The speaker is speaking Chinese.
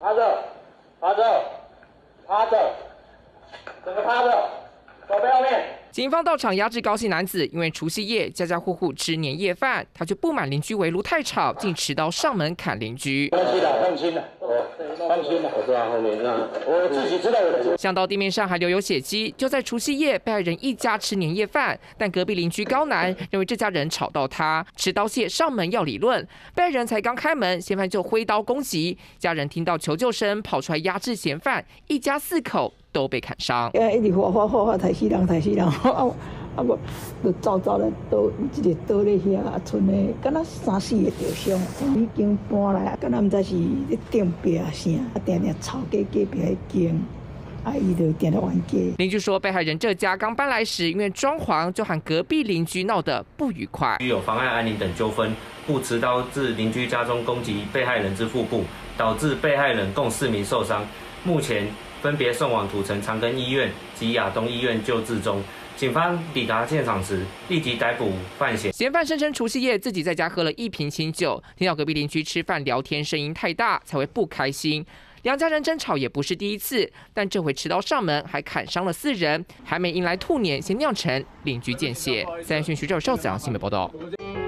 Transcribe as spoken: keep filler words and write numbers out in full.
趴着，趴着，趴着，整个趴着，手背后面。 警方到场压制高姓男子，因为除夕夜家家户户吃年夜饭，他却不满邻居围炉太吵，竟持刀上门砍邻居。 放心了，放心了，我放心了，我知道后面那我自己知道我的。 想到地面上还留有血迹，就在除夕夜被害人一家吃年夜饭，但隔壁邻居高男认为这家人吵到他，持刀械上门要理论。被害人才刚开门，嫌犯就挥刀攻击，家人听到求救声跑出来压制嫌犯，一家四口 都被砍伤。 哎，一直哗哗哗哗，抬死人，抬死人，啊啊我就走走来倒，一个倒咧遐，啊，剩的敢若三四个着伤，已经搬来，敢若毋知是咧顶壁啊啥，啊定定吵架隔壁迄间。 啊，伊就定定冤家。 邻居说，被害人这家刚搬来时，因为装潢就和隔壁邻居闹得不愉快， 有妨碍安宁等纠纷，故持刀至邻居家中攻击被害人之腹部，导致被害人共四名受伤，目前分别送往土城长庚医院及亚东医院救治中。 警方抵达现场时，立即逮捕犯嫌。 嫌犯声称除夕夜自己在家喝了一瓶清酒，听到隔壁邻居吃饭聊天声音太大，才会不开心。两家人争吵也不是第一次，但这回持刀上门，还砍伤了四人，还没迎来兔年，先酿成邻居见血。三讯徐兆少子阳新闻报道。